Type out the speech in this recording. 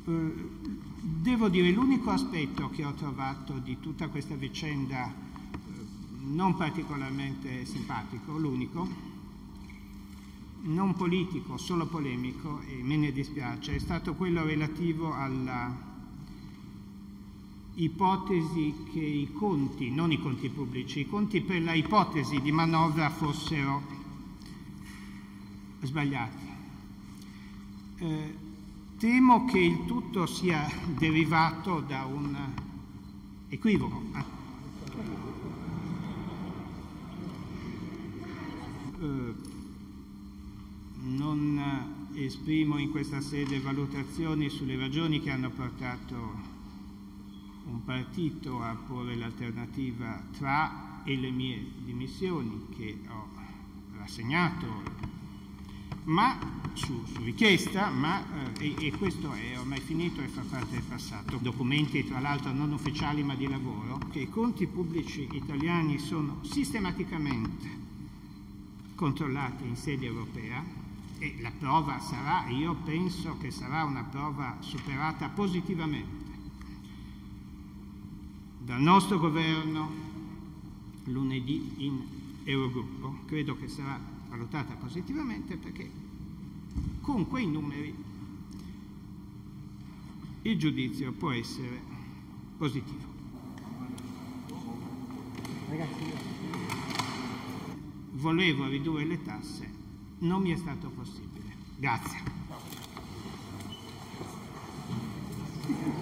Devo dire, l'unico aspetto che ho trovato di tutta questa vicenda non particolarmente simpatico, l'unico, non politico, solo polemico, e me ne dispiace, è stato quello relativo alla ipotesi che i conti, non i conti pubblici, i conti per la ipotesi di manovra fossero sbagliati. Temo che il tutto sia derivato da un equivoco. Non esprimo in questa sede valutazioni sulle ragioni che hanno portato un partito a porre l'alternativa tra e le mie dimissioni, che ho rassegnato, ma su richiesta, e questo è ormai finito e fa parte del passato. Documenti tra l'altro non ufficiali ma di lavoro, che i conti pubblici italiani sono sistematicamente controllati in sede europea, e la prova sarà, io penso che sarà una prova superata positivamente dal nostro governo lunedì in Eurogruppo. Credo che sarà valutata positivamente, perché con quei numeri il giudizio può essere positivo. Volevo ridurre le tasse, non mi è stato possibile. Grazie.